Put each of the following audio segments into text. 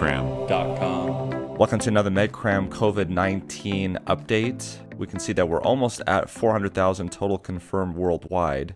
medcram.com. Welcome to another MedCram COVID-19 update. We can see that we're almost at 400,000 total confirmed worldwide.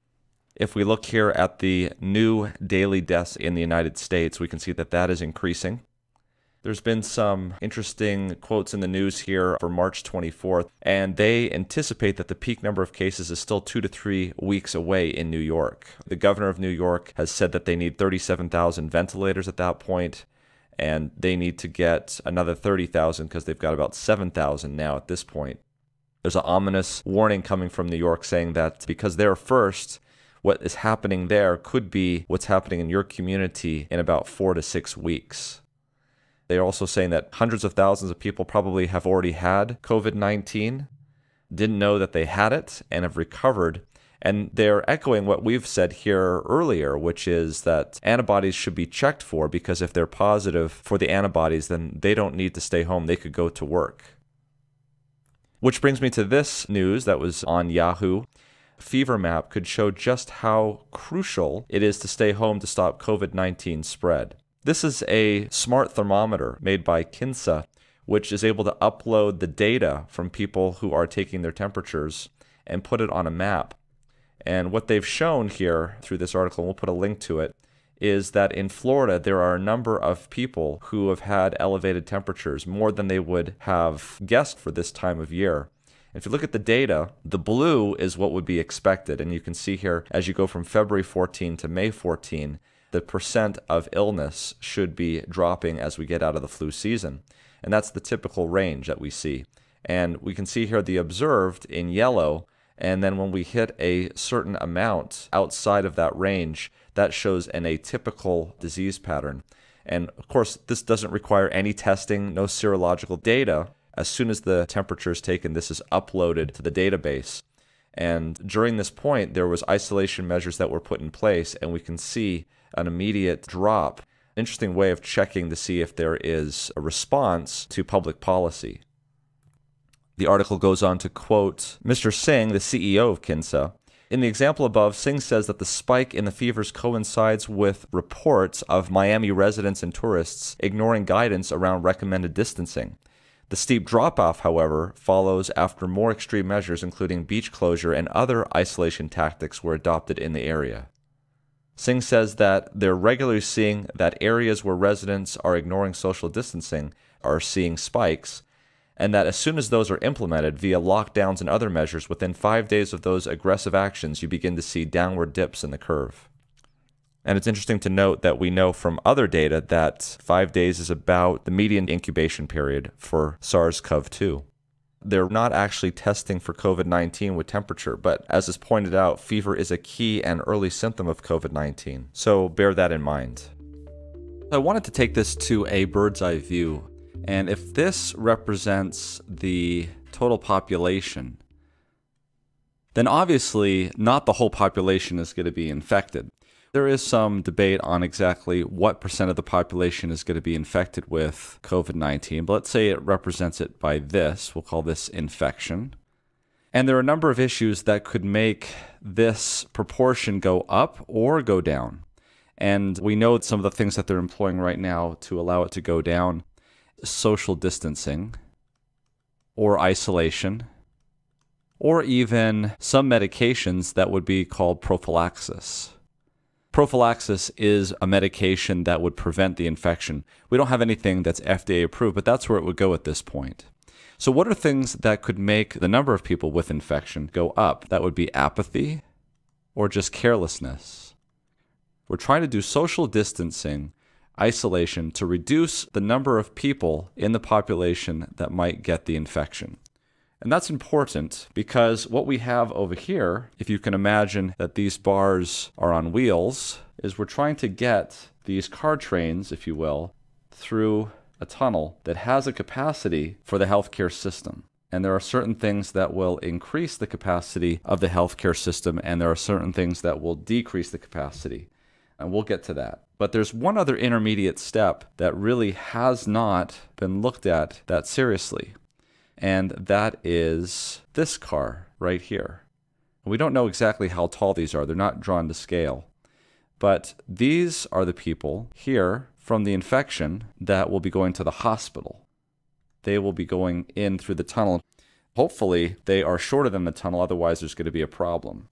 If we look here at the new daily deaths in the United States, we can see that that is increasing. There's been some interesting quotes in the news here for March 24th, and they anticipate that the peak number of cases is still 2 to 3 weeks away in New York. The governor of New York has said that they need 37,000 ventilators at that point, and they need to get another 30,000 because they've got about 7,000 now at this point. There's an ominous warning coming from New York saying that because they're first, what is happening there could be what's happening in your community in about 4 to 6 weeks. They're also saying that hundreds of thousands of people probably have already had COVID-19, didn't know that they had it, and have recovered. And they're echoing what we've said here earlier, which is that antibodies should be checked for, because if they're positive for the antibodies, then they don't need to stay home. They could go to work. Which brings me to this news that was on Yahoo. Fever map could show just how crucial it is to stay home to stop COVID-19 spread. This is a smart thermometer made by Kinsa, which is able to upload the data from people who are taking their temperatures and put it on a map. And what they've shown here through this article, and we'll put a link to it, is that in Florida there are a number of people who have had elevated temperatures, more than they would have guessed for this time of year. If you look at the data, the blue is what would be expected, and you can see here as you go from February 14 to May 14, the percent of illness should be dropping as we get out of the flu season. And that's the typical range that we see. And we can see here the observed in yellow, and then when we hit a certain amount outside of that range, that shows an atypical disease pattern. And of course, this doesn't require any testing, no serological data. As soon as the temperature is taken, this is uploaded to the database. And during this point, there was isolation measures that were put in place, and we can see an immediate drop. Interesting way of checking to see if there is a response to public policy. The article goes on to quote Mr. Singh, the CEO of Kinsa. In the example above, Singh says that the spike in the fevers coincides with reports of Miami residents and tourists ignoring guidance around recommended distancing. The steep drop-off, however, follows after more extreme measures, including beach closure and other isolation tactics, were adopted in the area. Singh says that they're regularly seeing that areas where residents are ignoring social distancing are seeing spikes, and that as soon as those are implemented via lockdowns and other measures, within 5 days of those aggressive actions, you begin to see downward dips in the curve. And it's interesting to note that we know from other data that 5 days is about the median incubation period for SARS-CoV-2. They're not actually testing for COVID-19 with temperature, but as is pointed out, fever is a key and early symptom of COVID-19. So bear that in mind. I wanted to take this to a bird's eye view. And if this represents the total population, then obviously not the whole population is going to be infected. There is some debate on exactly what percent of the population is going to be infected with COVID-19, but let's say it represents it by this. We'll call this infection. And there are a number of issues that could make this proportion go up or go down. And we know some of the things that they're employing right now to allow it to go down: social distancing, or isolation, or even some medications that would be called prophylaxis. Prophylaxis is a medication that would prevent the infection. We don't have anything that's FDA approved, but that's where it would go at this point. So what are things that could make the number of people with infection go up? That would be apathy or just carelessness. We're trying to do social distancing, isolation, to reduce the number of people in the population that might get the infection. And that's important because what we have over here, if you can imagine that these bars are on wheels, is we're trying to get these car trains, if you will, through a tunnel that has a capacity for the healthcare system. And there are certain things that will increase the capacity of the healthcare system, and there are certain things that will decrease the capacity. And we'll get to that. But there's one other intermediate step that really has not been looked at that seriously. And that is this car right here. We don't know exactly how tall these are. They're not drawn to scale. But these are the people here from the infection that will be going to the hospital. They will be going in through the tunnel. Hopefully, they are shorter than the tunnel, otherwise there's going to be a problem.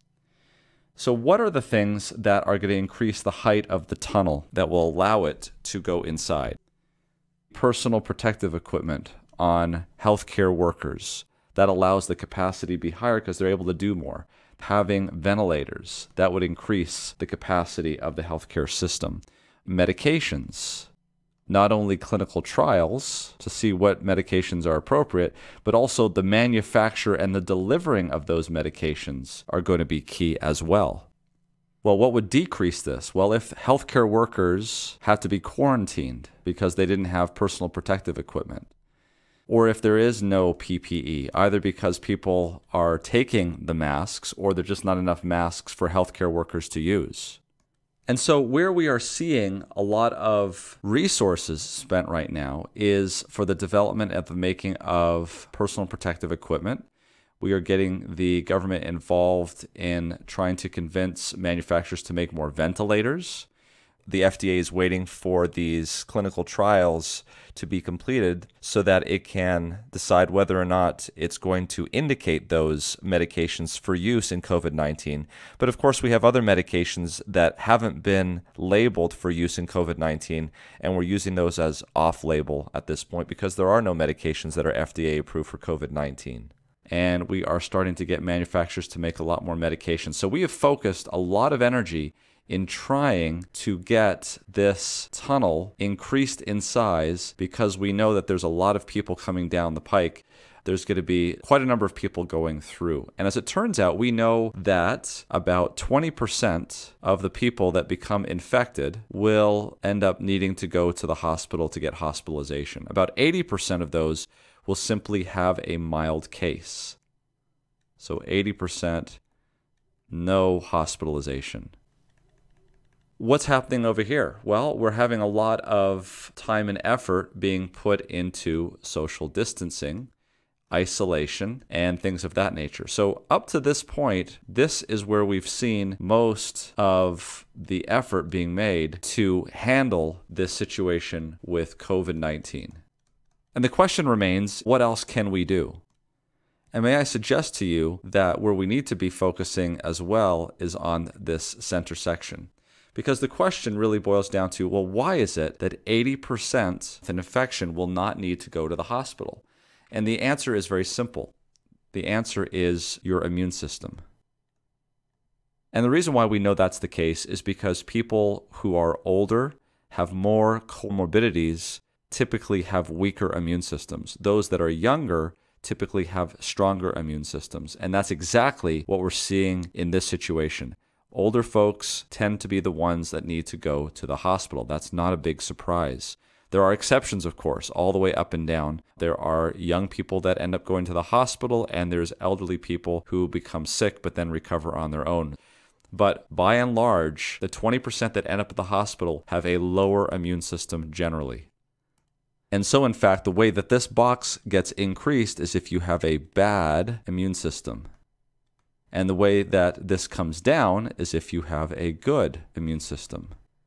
So what are the things that are going to increase the height of the tunnel that will allow it to go inside? Personal protective equipment on healthcare workers. That allows the capacity to be higher because they're able to do more. Having ventilators, that would increase the capacity of the healthcare system. Medications, not only clinical trials to see what medications are appropriate, but also the manufacture and the delivering of those medications are going to be key as well. Well, what would decrease this? Well, if healthcare workers have to be quarantined because they didn't have personal protective equipment, or if there is no PPE, either because people are taking the masks or there's just not enough masks for healthcare workers to use. And so where we are seeing a lot of resources spent right now is for the development and the making of personal protective equipment. We are getting the government involved in trying to convince manufacturers to make more ventilators. The FDA is waiting for these clinical trials to be completed so that it can decide whether or not it's going to indicate those medications for use in COVID-19. But of course, we have other medications that haven't been labeled for use in COVID-19, and we're using those as off-label at this point because there are no medications that are FDA approved for COVID-19. And we are starting to get manufacturers to make a lot more medications. So we have focused a lot of energy in trying to get this tunnel increased in size because we know that there's a lot of people coming down the pike. There's going to be quite a number of people going through. And as it turns out, we know that about 20% of the people that become infected will end up needing to go to the hospital to get hospitalization. About 80% of those will simply have a mild case. So 80%, no hospitalization. What's happening over here? Well, we're having a lot of time and effort being put into social distancing, isolation, and things of that nature. So up to this point, this is where we've seen most of the effort being made to handle this situation with COVID-19. And the question remains, what else can we do? And may I suggest to you that where we need to be focusing as well is on this center section. Because the question really boils down to, well, why is it that 80% of an infection will not need to go to the hospital? And the answer is very simple. The answer is your immune system. And the reason why we know that's the case is because people who are older, have more comorbidities, typically have weaker immune systems. Those that are younger typically have stronger immune systems. And that's exactly what we're seeing in this situation. Older folks tend to be the ones that need to go to the hospital. That's not a big surprise. There are exceptions, of course, all the way up and down. There are young people that end up going to the hospital, and there's elderly people who become sick but then recover on their own. But by and large, the 20% that end up at the hospital have a lower immune system generally. And so, in fact, the way that this box gets increased is if you have a bad immune system. And the way that this comes down is if you have a good immune system.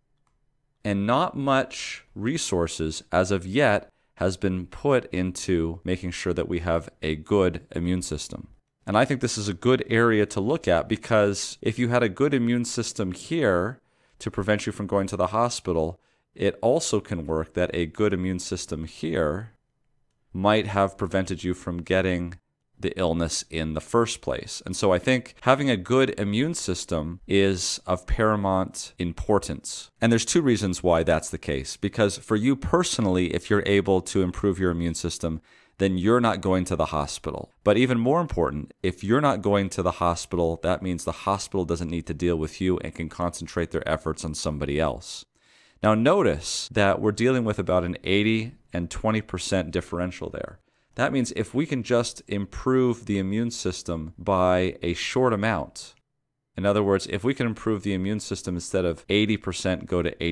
And not much resources as of yet has been put into making sure that we have a good immune system. And I think this is a good area to look at because if you had a good immune system here to prevent you from going to the hospital, it also can work that a good immune system here might have prevented you from getting the illness in the first place. And so I think having a good immune system is of paramount importance. And there's two reasons why that's the case. Because for you personally, if you're able to improve your immune system, then you're not going to the hospital. But even more important, if you're not going to the hospital, that means the hospital doesn't need to deal with you and can concentrate their efforts on somebody else. Now notice that we're dealing with about an 80 and 20% differential there. That means if we can just improve the immune system by a short amount, in other words, if we can improve the immune system instead of 80% go to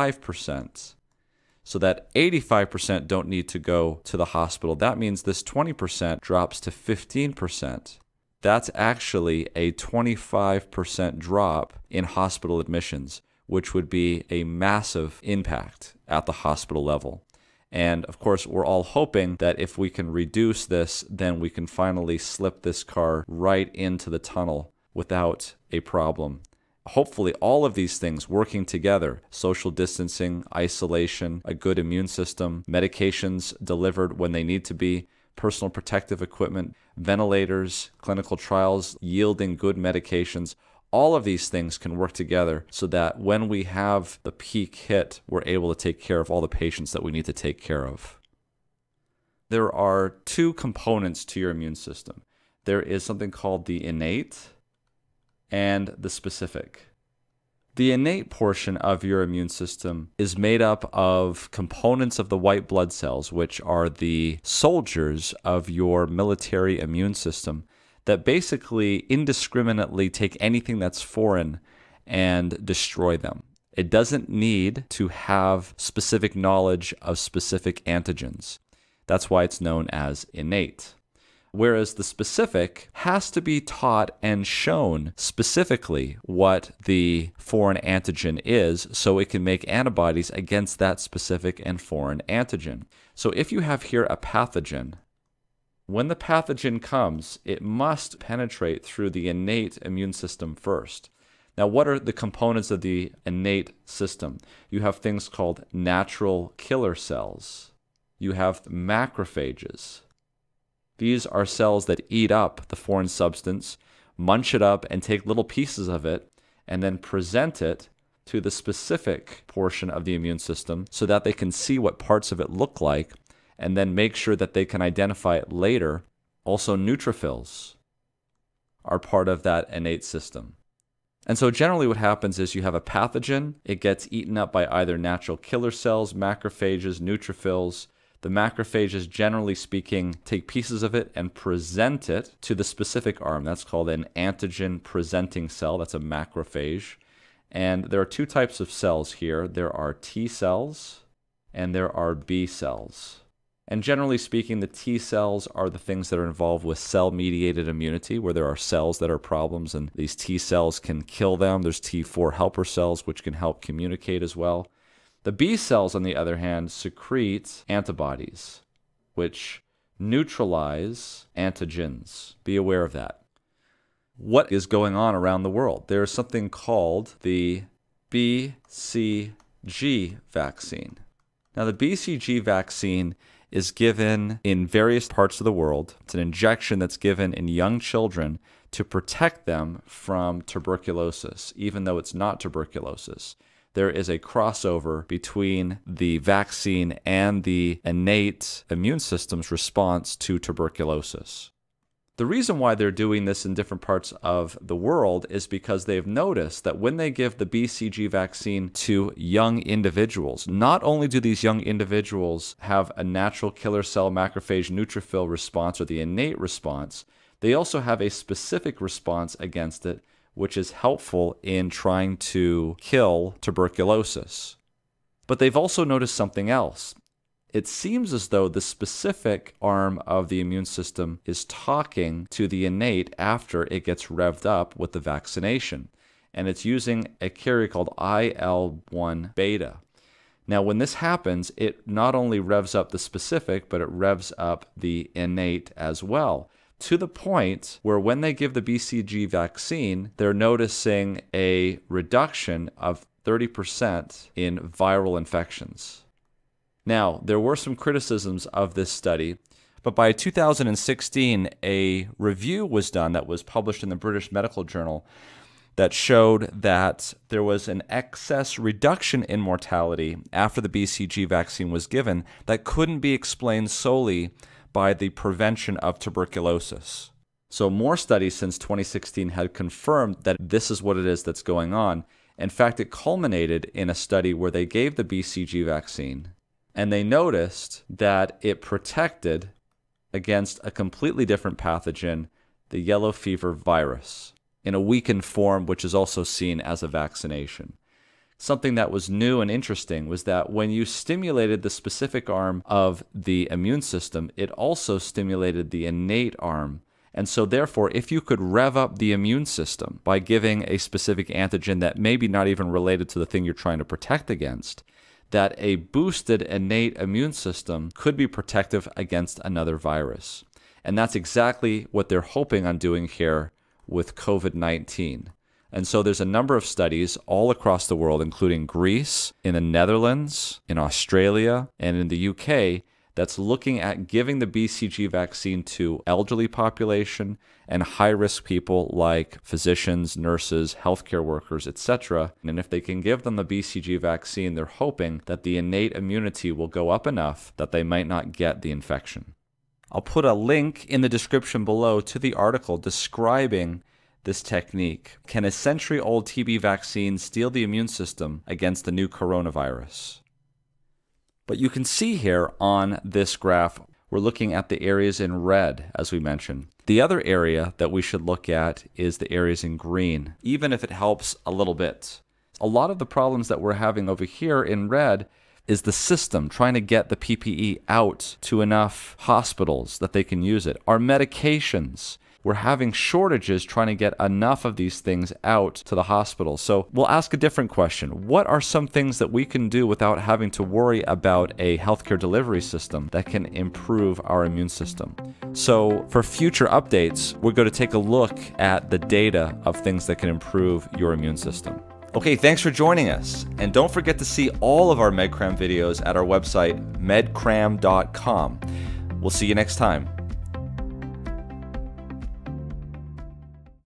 85%, so that 85% don't need to go to the hospital, that means this 20% drops to 15%. That's actually a 25% drop in hospital admissions, which would be a massive impact at the hospital level. And of course, we're all hoping that if we can reduce this, then we can finally slip this car right into the tunnel without a problem. Hopefully, all of these things working together, social distancing, isolation, a good immune system, medications delivered when they need to be, personal protective equipment, ventilators, clinical trials yielding good medications, all of these things can work together so that when we have the peak hit, we're able to take care of all the patients that we need to take care of. There are two components to your immune system. There is something called the innate and the specific. The innate portion of your immune system is made up of components of the white blood cells, which are the soldiers of your military immune system, that basically indiscriminately take anything that's foreign and destroy them. It doesn't need to have specific knowledge of specific antigens. That's why it's known as innate. Whereas the specific has to be taught and shown specifically what the foreign antigen is so it can make antibodies against that specific and foreign antigen. So if you have here a pathogen, when the pathogen comes, it must penetrate through the innate immune system first. Now, what are the components of the innate system? You have things called natural killer cells. You have macrophages. These are cells that eat up the foreign substance, munch it up, and take little pieces of it, and then present it to the specific portion of the immune system so that they can see what parts of it look like, and then make sure that they can identify it later. Also, neutrophils are part of that innate system. And so generally what happens is you have a pathogen, it gets eaten up by either natural killer cells, macrophages, neutrophils. The macrophages, generally speaking, take pieces of it and present it to the specific arm. That's called an antigen presenting cell. That's a macrophage. And there are two types of cells here. There are T cells and there are B cells. And generally speaking, the T cells are the things that are involved with cell-mediated immunity, where there are cells that are problems and these T cells can kill them. There's T4 helper cells, which can help communicate as well. The B cells, on the other hand, secrete antibodies, which neutralize antigens. Be aware of that. What is going on around the world? There is something called the BCG vaccine. Now, the BCG vaccine is given in various parts of the world. It's an injection that's given in young children to protect them from tuberculosis, even though it's not tuberculosis. There is a crossover between the vaccine and the innate immune system's response to tuberculosis. The reason why they're doing this in different parts of the world is because they've noticed that when they give the BCG vaccine to young individuals, not only do these young individuals have a natural killer cell macrophage neutrophil response or the innate response, they also have a specific response against it, which is helpful in trying to kill tuberculosis. But they've also noticed something else. It seems as though the specific arm of the immune system is talking to the innate after it gets revved up with the vaccination. And it's using a carrier called IL-1 beta. Now, when this happens, it not only revs up the specific, but it revs up the innate as well, to the point where when they give the BCG vaccine, they're noticing a reduction of 30% in viral infections. Now, there were some criticisms of this study, but by 2016, a review was done that was published in the British Medical Journal that showed that there was an excess reduction in mortality after the BCG vaccine was given that couldn't be explained solely by the prevention of tuberculosis. So more studies since 2016 had confirmed that this is what it is that's going on. In fact, it culminated in a study where they gave the BCG vaccine, and they noticed that it protected against a completely different pathogen, the yellow fever virus, in a weakened form, which is also seen as a vaccination. Something that was new and interesting was that when you stimulated the specific arm of the immune system, it also stimulated the innate arm, And so therefore, if you could rev up the immune system by giving a specific antigen that maybe not even related to the thing you're trying to protect against, that a boosted innate immune system could be protective against another virus. And that's exactly what they're hoping on doing here with COVID-19. And so there's a number of studies all across the world, including Greece, in the Netherlands, in Australia, and in the UK, that's looking at giving the BCG vaccine to elderly population and high-risk people like physicians, nurses, healthcare workers, etc. And if they can give them the BCG vaccine, they're hoping that the innate immunity will go up enough that they might not get the infection. I'll put a link in the description below to the article describing this technique. Can a century-old TB vaccine steal the immune system against the new coronavirus? But you can see here on this graph, we're looking at the areas in red, as we mentioned. The other area that we should look at is the areas in green, even if it helps a little bit. A lot of the problems that we're having over here in red is the system trying to get the PPE out to enough hospitals that they can use it. Our medications, we're having shortages trying to get enough of these things out to the hospital. So we'll ask a different question. What are some things that we can do without having to worry about a healthcare delivery system that can improve our immune system? So for future updates, we're going to take a look at the data of things that can improve your immune system. Okay, thanks for joining us. And don't forget to see all of our MedCram videos at our website, medcram.com. We'll see you next time.